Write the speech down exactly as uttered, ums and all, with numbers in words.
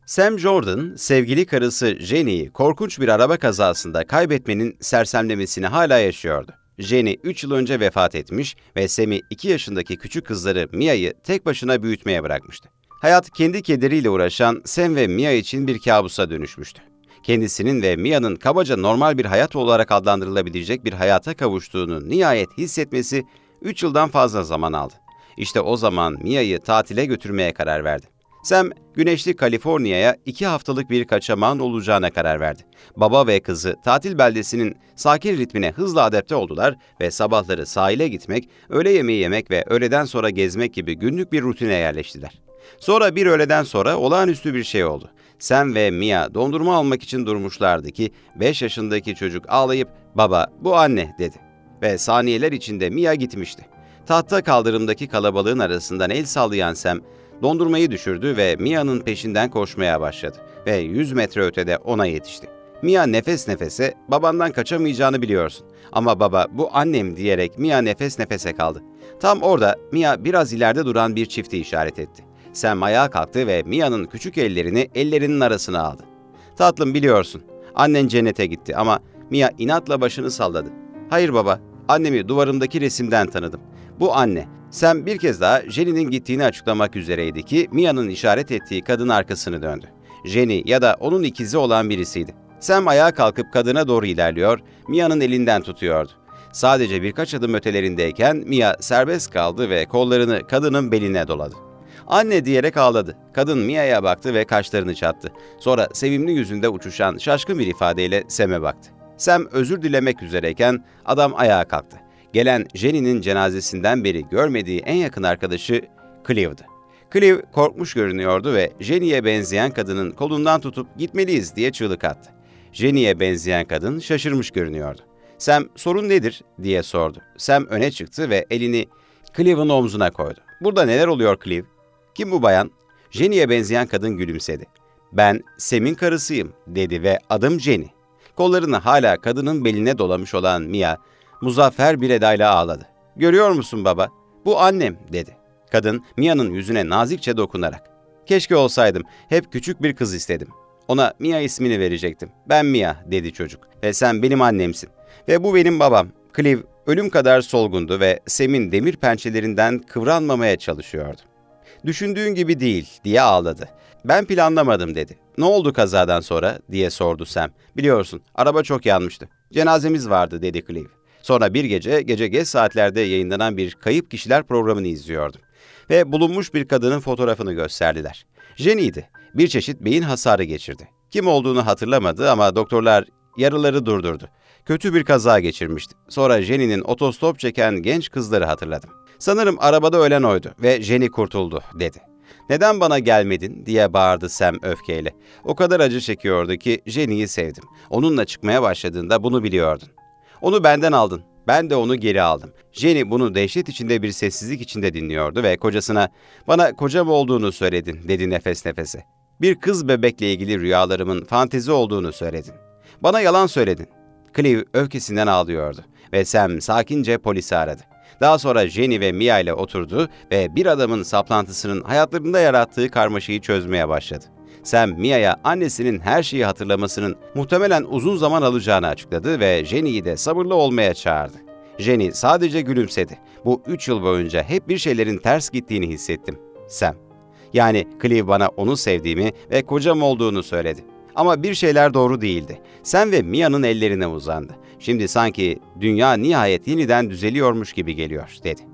Sam Jordan, sevgili karısı Jenny'yi korkunç bir araba kazasında kaybetmenin sersemlemesini hala yaşıyordu. Jenny üç yıl önce vefat etmiş ve Sam'i iki yaşındaki küçük kızları Mia'yı tek başına büyütmeye bırakmıştı. Hayat kendi kederiyle uğraşan Sam ve Mia için bir kabusa dönüşmüştü. Kendisinin ve Mia'nın kabaca normal bir hayat olarak adlandırılabilecek bir hayata kavuştuğunu nihayet hissetmesi üç yıldan fazla zaman aldı. İşte o zaman Mia'yı tatile götürmeye karar verdi. Sam, güneşli Kaliforniya'ya iki haftalık bir kaçamağın olacağına karar verdi. Baba ve kızı tatil beldesinin sakin ritmine hızla adapte oldular ve sabahları sahile gitmek, öğle yemeği yemek ve öğleden sonra gezmek gibi günlük bir rutine yerleştiler. Sonra bir öğleden sonra olağanüstü bir şey oldu. Sam ve Mia dondurma almak için durmuşlardı ki beş yaşındaki çocuk ağlayıp "Baba, bu anne" dedi. Ve saniyeler içinde Mia gitmişti. Tahta kaldırımdaki kalabalığın arasından el sallayan Sam, dondurmayı düşürdü ve Mia'nın peşinden koşmaya başladı ve yüz metre ötede ona yetişti. Mia nefes nefese, "Babandan kaçamayacağını biliyorsun. Ama baba, bu annem" diyerek Mia nefes nefese kaldı. Tam orada Mia biraz ileride duran bir çifti işaret etti. Sam ayağa kalktı ve Mia'nın küçük ellerini ellerinin arasına aldı. "Tatlım, biliyorsun, annen cennete gitti" ama Mia inatla başını salladı. "Hayır baba, annemi duvarımdaki resimden tanıdım. Bu anne." Sam bir kez daha Jenny'nin gittiğini açıklamak üzereydi ki Mia'nın işaret ettiği kadın arkasını döndü. Jenny ya da onun ikizi olan birisiydi. Sam ayağa kalkıp kadına doğru ilerliyor, Mia'nın elinden tutuyordu. Sadece birkaç adım ötelerindeyken Mia serbest kaldı ve kollarını kadının beline doladı. "Anne" diyerek ağladı. Kadın Mia'ya baktı ve kaşlarını çattı. Sonra sevimli yüzünde uçuşan şaşkın bir ifadeyle Sam'e baktı. Sam özür dilemek üzereyken adam ayağa kalktı. Gelen Jenny'nin cenazesinden beri görmediği en yakın arkadaşı Clive'dı. Clive korkmuş görünüyordu ve Jenny'ye benzeyen kadının kolundan tutup "Gitmeliyiz" diye çığlık attı. Jenny'ye benzeyen kadın şaşırmış görünüyordu. "Sam, sorun nedir?" diye sordu. Sam öne çıktı ve elini Clive'ın omzuna koydu. "Burada neler oluyor Clive?" "Kim bu bayan?" Jenny'ye benzeyen kadın gülümsedi. "Ben Sam'in karısıyım" dedi ve "Adım Jenny." Kollarını hala kadının beline dolamış olan Mia, muzaffer bir edayla ağladı. "Görüyor musun baba? Bu annem" dedi. Kadın Mia'nın yüzüne nazikçe dokunarak. "Keşke olsaydım. Hep küçük bir kız istedim. Ona Mia ismini verecektim. Ben Mia" dedi çocuk. "Ve sen benim annemsin. Ve bu benim babam." Clive ölüm kadar solgundu ve Sam'in demir pençelerinden kıvranmamaya çalışıyordu. "Düşündüğün gibi değil" diye ağladı. "Ben planlamadım" dedi. "Ne oldu kazadan sonra?" diye sordu Sam. "Biliyorsun, araba çok yanmıştı. Cenazemiz vardı" dedi Clive. "Sonra bir gece, gece geç saatlerde yayınlanan bir kayıp kişiler programını izliyordum. Ve bulunmuş bir kadının fotoğrafını gösterdiler. Jenny'ydi. Bir çeşit beyin hasarı geçirdi. Kim olduğunu hatırlamadı ama doktorlar yaraları durdurdu. Kötü bir kaza geçirmişti. Sonra Jenny'nin otostop çeken genç kızları hatırladım. Sanırım arabada ölen oydu ve Jenny kurtuldu" dedi. "Neden bana gelmedin?" diye bağırdı Sam öfkeyle. O kadar acı çekiyordu ki Jenny'yi sevdim. Onunla çıkmaya başladığında bunu biliyordun. Onu benden aldın. Ben de onu geri aldım. Jenny bunu dehşet içinde bir sessizlik içinde dinliyordu ve kocasına "Bana kocam olduğunu söyledin" dedi nefes nefese. "Bir kız bebekle ilgili rüyalarımın fantezi olduğunu söyledin. Bana yalan söyledin." Clive öfkesinden ağlıyordu ve Sam sakince polisi aradı. Daha sonra Jenny ve Mia ile oturdu ve bir adamın saplantısının hayatlarında yarattığı karmaşayı çözmeye başladı. Sam, Mia'ya annesinin her şeyi hatırlamasının muhtemelen uzun zaman alacağını açıkladı ve Jenny'yi de sabırlı olmaya çağırdı. Jenny sadece gülümsedi. "Bu üç yıl boyunca hep bir şeylerin ters gittiğini hissettim, Sam. Yani Clive bana onu sevdiğimi ve kocam olduğunu söyledi. Ama bir şeyler doğru değildi. Sam ve Mia'nın ellerine uzandı. Şimdi sanki dünya nihayet yeniden düzeliyormuş gibi geliyor" dedi.